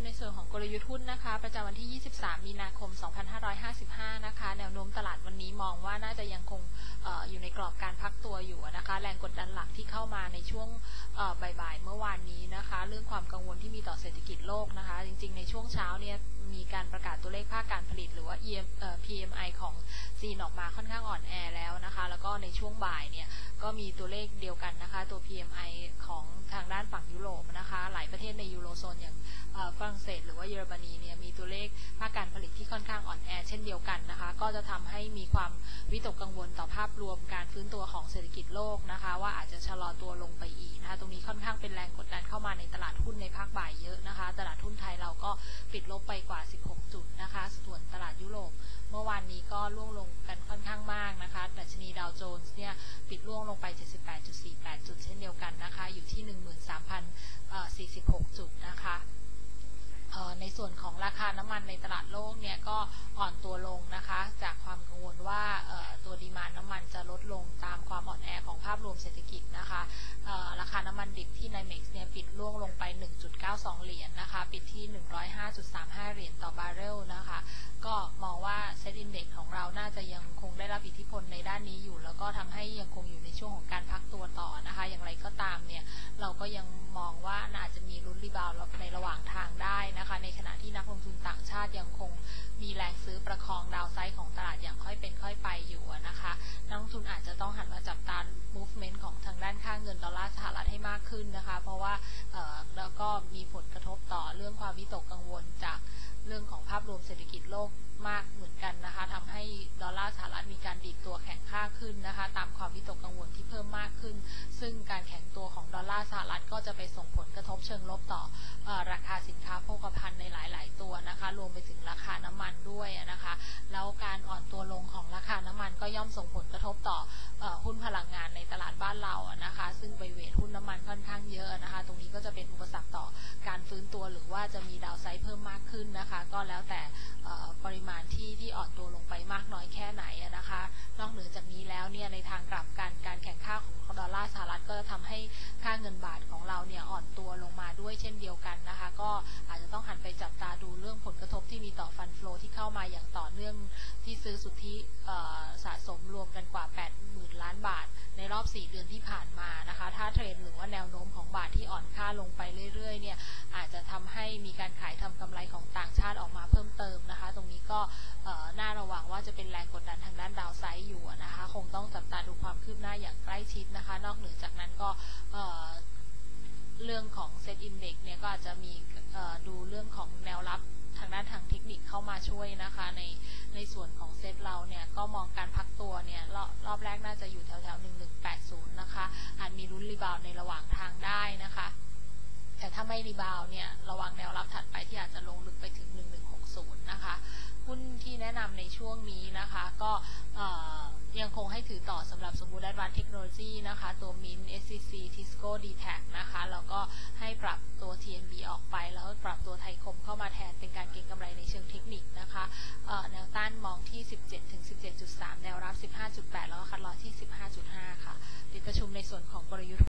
ในส่วนของกลยุทธ์หุ้นนะคะประจำวันที่ 23 มีนาคม 2555 นะคะแนวโน้มตลาดวันนี้มองว่าน่าจะยังคงอยู่ในกรอบการพักตัวอยู่นะคะแรงกดดันหลักที่เข้ามาในช่วงบ่ายๆเมื่อวานนี้นะคะเรื่องความกังวลที่มีต่อเศรษฐกิจโลกนะคะจริงๆในช่วงเช้าเนี่ยมีการประกาศตัวเลขภาคการผลิตหรือว่า PMI ของจีนออกมาค่อนข้างอ่อนแอแล้วนะคะแล้วก็ในช่วงบ่ายเนี่ยก็มีตัวเลขเดียวกันนะคะตัว PMI ของทางด้านฝั่งยุโรปนะคะหลายประเทศในยูโรโซนอย่างฝรั่งเศสหรือว่าเยอรมนีเนี่ยมีตัวเลขภาคการผลิตที่ค่อนข้างอ่อนแอเช่นเดียวกันนะคะก็จะทำให้มีความวิตกกังวลต่อภาพรวมการฟื้นตัวของเศรษฐกิจโลกนะคะว่าอาจจะชะลอตัวลงไปอีกนะคะตรงนี้ค่อนข้างเป็นแรงกดดันเข้ามาในตลาดหุ้นในภาคบ่ายเยอะนะคะตลาดหุ้นไทยเราก็ปิดลบไปกว่า16จุดนะคะส่วนตลาดยุโรปเมื่อวานนี้ก็ร่วงลงกันค่อนข้างมากนะคะดัชนีดาวโจนส์เนี่ยปิดร่วงลงไป 78.48 จุดเช่นเดียวกันนะคะอยู่ที่ 13,046 จุดนะคะในส่วนของราคาน้ำมันในตลาดโลกเนี่ยก็อ่อนตัวลงนะคะจากความกังวลว่าตัวดีมานด์น้ำมันจะลดลงตามความอ่อนแอของภาพรวมเศรษฐกิจนะคะราคาน้ำมันดิบที่ NYMEX เนี่ยปิดร่วงลงไป 1.92 เหรียญนะคะปิดที่ 105.35 เหรียญต่อบาร์เรลนะคะก็มองว่าเซ็ตอินเด็กซ์ของเราน่าจะยังคงได้รับอิทธิพลในด้านนี้อยู่แล้วก็ทำให้ยังคงอยู่ในช่วงของการพักตัวต่อนะคะอย่างไรก็ตามเนี่ยเราก็ยังมองว่าอาจจะมีลุ้นรีบาวด์ในระหว่างทางได้นะคะในขณะที่นักลงทุนต่างชาติยังคงมีแรงซื้อประคองดาวไซด์ของตลาดอย่างค่อยเป็นค่อยไปอยู่นะคะนักลงทุนอาจจะต้องหันมาจับตา movement ของทางด้านค่าเงินดอลลาร์สหรัฐให้มากขึ้นนะคะเพราะว่าแล้วก็มีผลกระทบต่อเรื่องความวิตกกังวลจากเรื่องของภาพรวมเศรษฐกิจโลกมากเหมือนกันนะคะทำให้ดอลลาร์สหรัฐมีการดีดตัวแข็งค่าขึ้นนะคะตามความวิตกกังวลที่เพิ่มมากขึ้นซึ่งการแข็งตัวของดอลลาร์สหรัฐก็จะไปส่งผลกระทบเชิงลบต่อราคาสินค้าโภคภัณฑ์ในหลายๆตัวนะคะรวมไปถึงราคาน้ำมันด้วยนะคะแล้วการอ่อนตัวลงของราคาน้ำมันก็ย่อมส่งผลกระทบต่อหุ้นพลังงานในตลาดบ้านเรานะคะซึ่งไปเวทหุ้นน้ำมันค่อนข้างเยอะนะคะตรงนี้ก็จะเป็นอุปสรรคต่อการฟื้นตัวหรือว่าจะมีดาวไซด์เพิ่มมากขึ้นนะคะก็แล้วแต่ปริมาณที่อ่อนตัวลงไปมากน้อยแค่ไหนนะคะนอกเหนือจากนี้แล้วเนี่ยในทางกลับการแข่งข้าของดอลลาร์สหรัฐก็จะทำให้ค่าเงินบาทของเราเนี่ยอ่อนตัวลงมาด้วยเช่นเดียวกันนะคะก็อาจจะต้องหันไปจับตาดูเรื่องผลกระทบที่มีต่อฟันโฟลที่เข้ามาอย่างต่อเนื่องที่ซื้อสุทธิสะสมรวมกันกว่า 80,000 ล้านบาทในรอบ4 เดือนที่ผ่านมานะคะถ้าเทรนด์หรือว่าแนวโน้มของบาทที่อ่อนค่าลงไปเรื่อยๆเนี่ยอาจจะทำให้มีการขายทำกำไรของต่างชาติออกมาเพิ่มเติมนะคะตรงนี้ก็น่าระวังว่าจะเป็นแรงกดดันทางด้านดาวไซด์อยู่นะคะคงต้องจับตาดูความคืบหน้าอย่างใกล้ชิดนะคะนอกเหนือจากนั้นก็เรื่องของเซ็ตอินเด็กซ์เนี่ยก็อาจจะมีดูเรื่องของแนวรับทางด้านทางเทคนิคเข้ามาช่วยนะคะในส่วนของเซ็ตเราเนี่ยก็มองการพักตัวเนี่ยรอบแรกน่าจะอยู่แถว1180นะคะอาจมีลุ้นรีบาวด์ในระหว่างทางได้นะคะแต่ถ้าไม่รีบาวด์เนี่ยระวังแนวรับถัดไปที่อาจจะลงลึกไปถึง1160นะคะหุ้นที่แนะนำในช่วงนี้นะคะก็ยังคงให้ถือต่อสำหรับสมบูรณ์แอดวานซ์เทคโนโลยีนะคะตัว Mint SCC Tisco DTAC นะคะแล้วก็ให้ปรับตัว TNB ออกไปแล้วปรับตัวไทยคมเข้ามาแทนเป็นการเก็งกำไรในเชิงเทคนิคนะคะแนวต้านมองที่ 17-17.3 แนวรับ 15.8 แล้วก็คัดลอสที่ 15.5 ค่ะปิดประชุมในส่วนของกลยุทธ์